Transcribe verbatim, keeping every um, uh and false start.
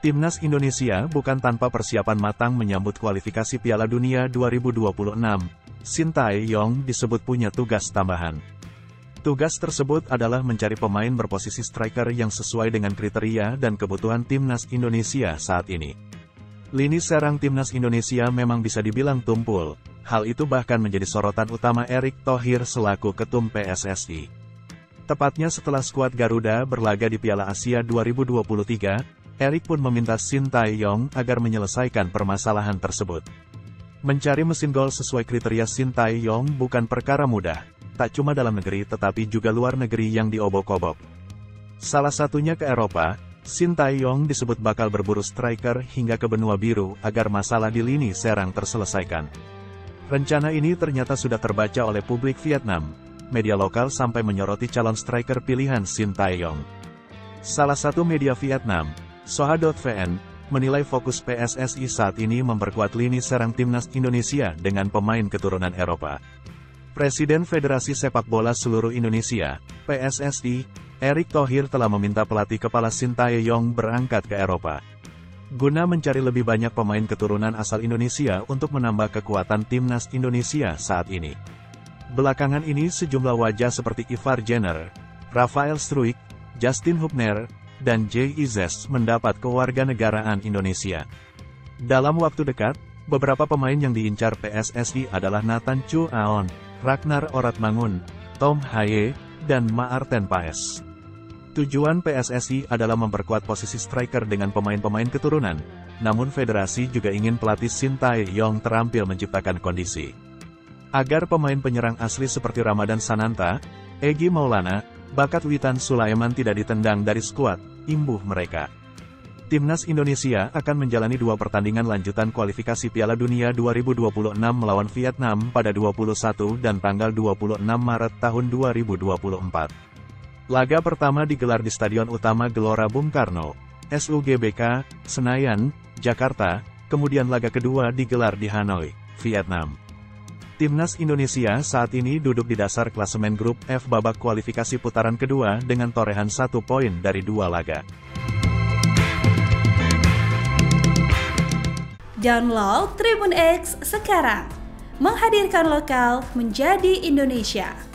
Timnas Indonesia bukan tanpa persiapan matang menyambut kualifikasi Piala Dunia dua ribu dua puluh enam. Sintayong disebut punya tugas tambahan. Tugas tersebut adalah mencari pemain berposisi striker yang sesuai dengan kriteria dan kebutuhan Timnas Indonesia saat ini. Lini serang Timnas Indonesia memang bisa dibilang tumpul. Hal itu bahkan menjadi sorotan utama Erick Thohir selaku Ketum P S S I. Tepatnya setelah skuad Garuda berlaga di Piala Asia dua ribu dua puluh tiga, Erick pun meminta Sintayong agar menyelesaikan permasalahan tersebut. Mencari mesin gol sesuai kriteria Sintayong bukan perkara mudah, tak cuma dalam negeri tetapi juga luar negeri yang diobok-obok. Salah satunya ke Eropa, Sintayong disebut bakal berburu striker hingga ke benua biru agar masalah di lini serang terselesaikan. Rencana ini ternyata sudah terbaca oleh publik Vietnam. Media lokal sampai menyoroti calon striker pilihan Sintayong. Salah satu media Vietnam, Soha.vn, menilai fokus P S S I saat ini memperkuat lini serang Timnas Indonesia dengan pemain keturunan Eropa. Presiden Federasi Sepak Bola Seluruh Indonesia, P S S I, Erick Thohir telah meminta pelatih kepala Sintayong berangkat ke Eropa guna mencari lebih banyak pemain keturunan asal Indonesia untuk menambah kekuatan Timnas Indonesia saat ini. Belakangan ini sejumlah wajah seperti Ivar Jenner, Rafael Struijk, Justin Hubner, dan Jay Izzes mendapat kewarganegaraan Indonesia. Dalam waktu dekat, beberapa pemain yang diincar P S S I adalah Nathan Chu Aon, Ragnar Oratmangun, Tom Haye, dan Maarten Paes. Tujuan P S S I adalah memperkuat posisi striker dengan pemain-pemain keturunan, namun federasi juga ingin pelatih Sintayong terampil menciptakan kondisi agar pemain penyerang asli seperti Ramadan Sananta, Egy Maulana, bakat Witan Sulaiman tidak ditendang dari skuad imbuh mereka. Timnas Indonesia akan menjalani dua pertandingan lanjutan kualifikasi Piala Dunia dua ribu dua puluh enam melawan Vietnam pada dua puluh satu dan tanggal dua puluh enam Maret tahun dua ribu dua puluh empat. Laga pertama digelar di Stadion Utama Gelora Bung Karno, S U G B K, Senayan, Jakarta, kemudian laga kedua digelar di Hanoi, Vietnam. Timnas Indonesia saat ini duduk di dasar klasemen grup F babak kualifikasi putaran kedua dengan torehan satu poin dari dua laga. Download Tribun X sekarang, menghadirkan lokal menjadi Indonesia.